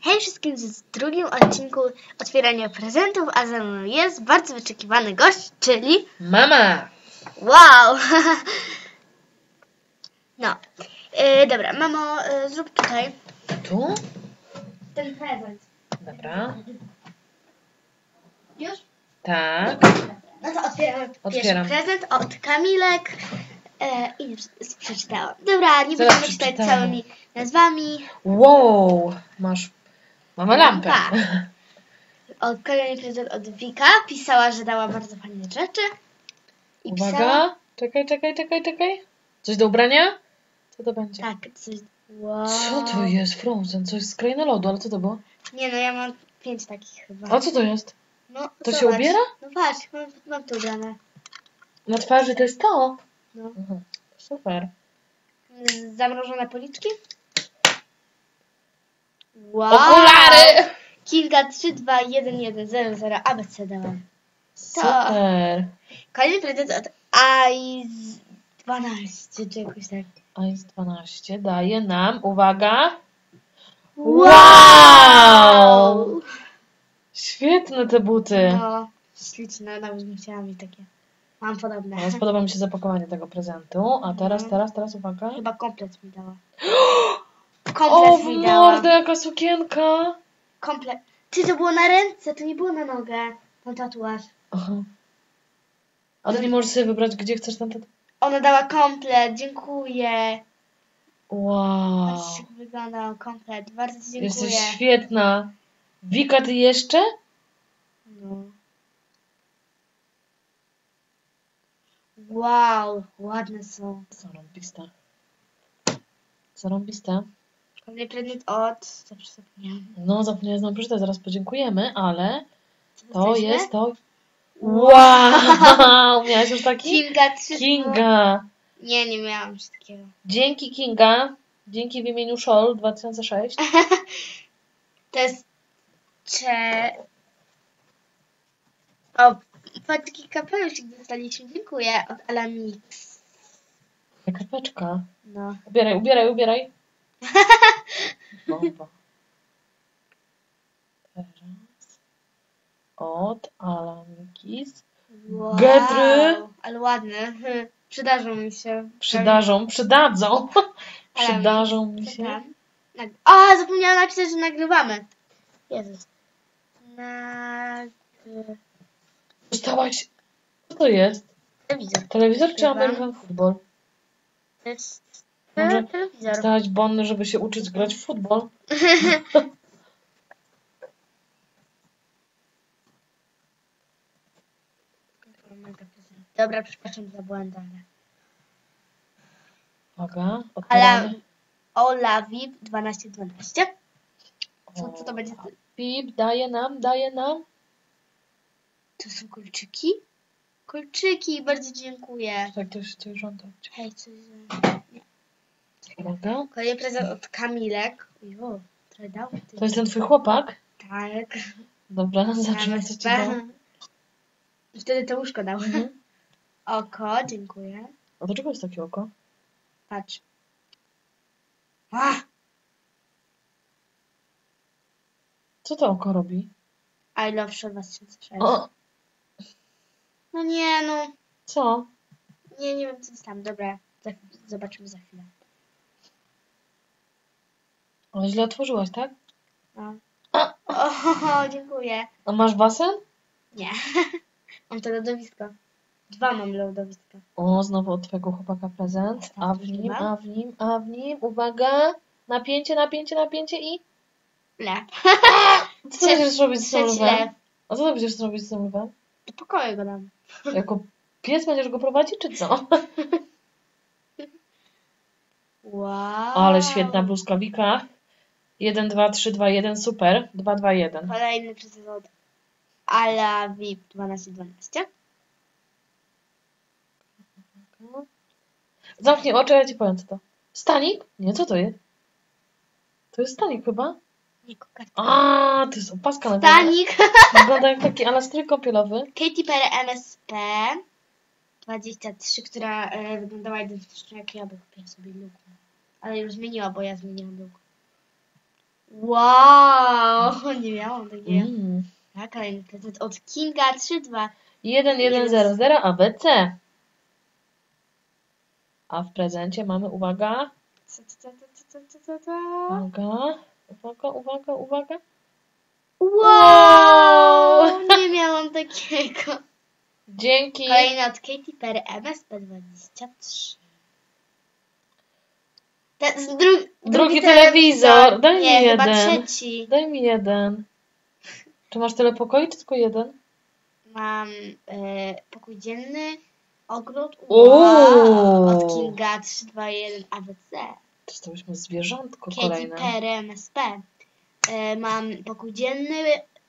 Hej wszystkim, z drugim odcinku otwierania prezentów, a ze mną jest bardzo wyczekiwany gość, czyli mama! Wow! No, dobra, mamo, zrób tutaj Tu? ten prezent. Dobra. Już? Tak. No to otwieramy Otwieram. pierwszy prezent od Kamilek i już przeczytałam. Dobra, nie Zaraz będziemy czytać przeczytamy. całymi nazwami. Wow! Mamy lampę. Kolejny prezent od Wika. Pisała, że dała bardzo fajne rzeczy. I Uwaga. pisała... Czekaj. Coś do ubrania? Co to będzie? Tak, coś... Wow. Co to jest? Frozen. Coś z krainy lodu, ale co to było? Nie no, ja mam 5 takich chyba. A co to jest? No, To się zobacz. ubiera? No patrz, mam to ubrane. Na twarzy to jest to? No. Aha. Super. Zamrożone policzki. Wow. Okulary! Kinga 32110 ABC dałam. Super. Kolejny prezent od Ice 12 czy jakoś tak. Ice 12 daje nam, uwaga. Wow! Świetne te buty. No, śliczne, nawet bym chciała mieć takie. Mam podobne. No, spodoba mi się zapakowanie tego prezentu. A teraz uwaga. Chyba komplet mi dała. O, Komplet w mi dała. mordę, jaka sukienka. Komplet. Ty, to było na ręce, to nie było na nogę. Ten tatuaż. Aha. A ty nie możesz sobie wybrać, gdzie chcesz ten tatuaż? Ona dała komplet, dziękuję. Wow. Patrz, jak wygląda komplet. Bardzo ci dziękuję. Jesteś świetna. Wika, ty jeszcze? No. Wow, ładne są. Zarąbiste. Kolejny prezent od... Zawsze zapomniałam. No, zapomniałem znowu przeczytać, zaraz podziękujemy, ale Co to dostaliśmy? jest to. Wow! Miałaś już taki? Kinga 3. Kinga. Nie miałam już takiego. Dzięki Kinga. Dzięki w imieniu Szol 2006. To jest... O, patrz, taki kapeluszek dostaliśmy. Dziękuję. Od Alamix. Kapeczka. No. Ubieraj. Bomba. Teraz. Od Alamikis. Wow. Getry. Ale ładne. Przydarzą mi się. Przydadzą. Ale Przydarzą mi co się. tam? A, zapomniałam napisać, że nagrywamy. Jezus. Dostałaś. Co to jest? Telewizor. Telewizor czy Nagrywam. American Football? To jest Może telewizor. dostałaś bonny, żeby się uczyć grać w futbol? Dobra, przepraszam za błędy, ale... Uwaga, Ale odpalamy. Olavi 1212. Co to będzie? Pip, daje nam. To są kolczyki? Kolczyki, bardzo dziękuję. Tak, to już żąda. Hej, coś za... Nie. Uwaga. Kolejny prezent od Kamilek. Jo, trochę dał. To jest ten twój chłopak? Tak. Dobra, zacznę co ci dał. I wtedy to łóżko dał. Mhm. Oko, dziękuję. A dlaczego jest takie oko? Patrz. Co to oko robi? I love Shore 2006. O, No nie, no. co? Nie wiem co jest tam. Dobra, zobaczymy za chwilę. Ale źle otworzyłaś, tak? No. O, dziękuję. A masz basen? Nie. Mam to lodowisko. 2 mam lodowiska. O, znowu od twojego chłopaka prezent. A w nim, uwaga. Napięcie i... Le. Co ty będziesz robić z tym Trzeci lwem? lew. A co ty będziesz robić z tym lwem? Do pokoju go dam. Jako pies będziesz go prowadzić, czy co? Wow. Ale świetna bluzka Wika. 1, 2, 3, 2, 1, super. 2, 2, 1. Kolejny prezent od Ala VIP 1212. Zamknij oczy, ja ci powiem co to. Stanik? Nie, co to jest? To jest stanik chyba? Nie, kokarka. A, to jest opaska na Stanik. Wygląda jak taki elastryk kąpielowy. Katy Perry MSP 23, która wyglądała identycznie jak ja, bo kupiłam sobie look. Ale już zmieniła, bo ja zmieniłam look. Wow, nie miałam takiego. Tak, kolejny prezent od Kinga 3-2. 1100 ABC. A w prezencie mamy, uwaga, uwaga. Wow, nie miałam takiego. Dzięki. Kolejny od Katy Perry MSP23. Drugi telewizor. Daj mi Nie, chyba jeden. trzeci. Daj mi jeden. Czy masz tyle pokoi, czy tylko jeden? Mam pokój dzienny, ogród Uuu. od Kinga 321 ABC. Dostałyśmy zwierzątko Katy kolejne. Perry MSP. Mam pokój dzienny,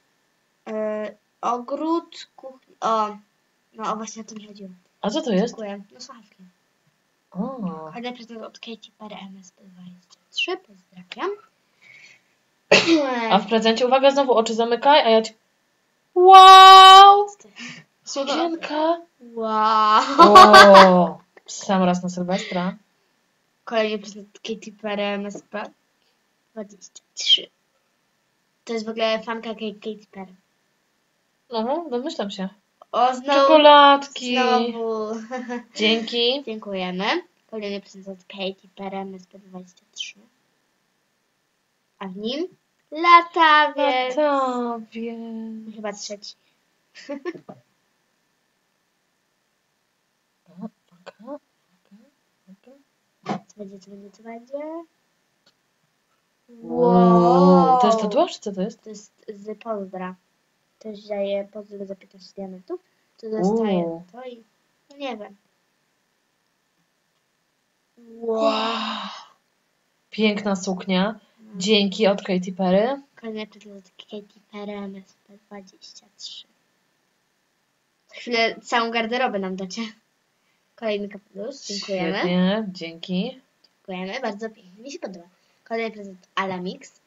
ogród, kuchnię. No właśnie o to mi chodziło. A co to jest? Dziękuję. No słuchawki. O. Kolejny prezent od Katy Perry MSP23. Pozdrawiam. A w prezencie, uwaga, znowu oczy zamykaj, a ja ci... Wow! Sukienka. Wow. O, sam raz na Sylwestra. Kolejny prezent od Katy Perry MSP 23. To jest w ogóle fanka Katy Perry. No, domyślam się. O, znowu. Czekoladki. Znowu. Dzięki. Dziękujemy. Kolejny prezent od Katy Perry MSP 23. A w nim latawiec. Latawiec. Chyba trzeci. Co będzie? Wow. To jest tatuaż, czy co to jest? To jest z Pozdra. Też daje pozdro za 15 diamentów. To dostaje to i... No nie wiem. Wow. Piękna suknia. Dzięki od Katy Perry. Kolejny prezent od Katy Perry MSP 23. Za chwilę całą garderobę nam dacie. Kolejny kapelusz. Dziękujemy. Świetnie, dzięki. Dziękujemy. Bardzo pięknie. Mi się podoba. Kolejny prezent Alamix.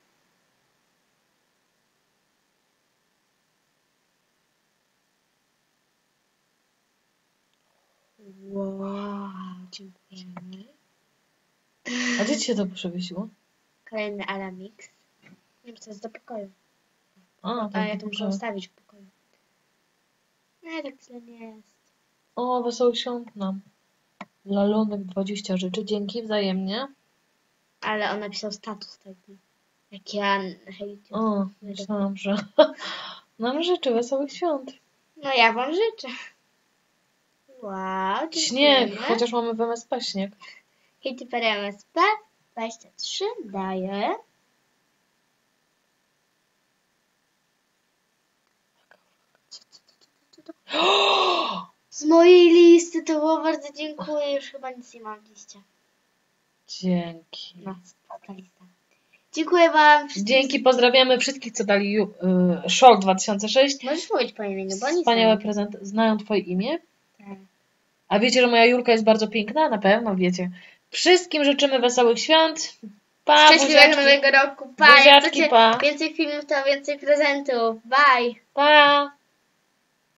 Wow. Dziękujemy. A gdzie ci się to przewiesiło? Kolejny Alamix. Nie wiem, co jest do pokoju. A Ja to muszę ustawić w pokoju. Nie, tak źle nie jest. O, wesołych świąt nam. Lalonek 20 życzy. Dzięki wzajemnie. Ale on napisał status taki. Jak ja hej. O, myślałam, że nam życzy wesołych świąt. No ja wam życzę. Wow, Śnieg, chociaż mamy w MSP śnieg. Katy Perry MSP 23 daje. Z mojej listy to było bardzo dziękuję. Już chyba nic nie mam w liście. Dzięki. No, ta lista. Dziękuję wam. Dzięki, pozdrawiamy wszystkich, co dali Show 2006. Możesz mówić po imieniu, bo nic. Wspaniały prezent. Znają twoje imię? Tak. A wiecie, że moja Julka jest bardzo piękna? Na pewno wiecie. Wszystkim życzymy wesołych świąt. Pa, Szczęśliwego nowego roku. Pa. Jak Buziaczki, chcecie pa. więcej filmów, to więcej prezentów. Bye. Pa.